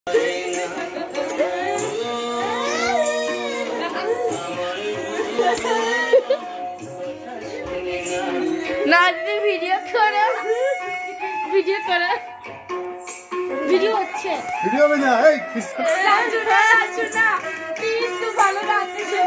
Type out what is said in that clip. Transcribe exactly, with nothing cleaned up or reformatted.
না দিদি ভিডিও করে ভিডিও করে ভিডিও হচ্ছে ভিডিও হবে না এই রাজু না রাজু না প্লিজ তো ভালো লাগছে